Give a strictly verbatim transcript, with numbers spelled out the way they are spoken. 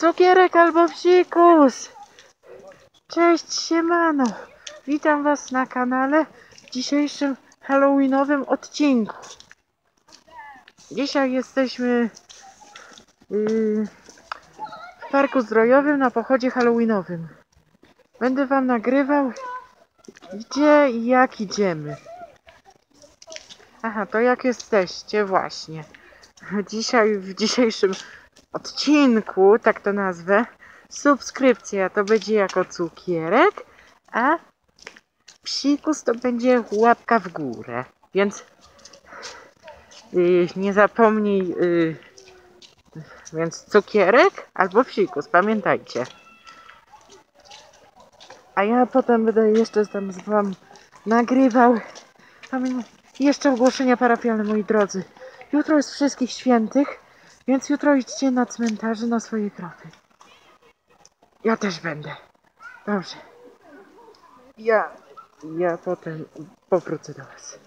Cukierek albo psikus! Cześć, siemano! Witam was na kanale w dzisiejszym halloweenowym odcinku. Dzisiaj jesteśmy yy, w parku zdrojowym na pochodzie halloweenowym. Będę wam nagrywał, gdzie i jak idziemy. Aha, to jak jesteście właśnie. Dzisiaj, w dzisiejszym odcinku, tak to nazwę, subskrypcja to będzie jako cukierek, a psikus to będzie łapka w górę. Więc yy, nie zapomnij, yy, więc cukierek albo psikus, pamiętajcie. A ja potem będę jeszcze tam z wam nagrywał. Jeszcze ogłoszenia parafialne, moi drodzy. Jutro jest Wszystkich Świętych, więc jutro idźcie na cmentarze na swoje groby. Ja też będę. Dobrze. Ja, ja potem powrócę do was.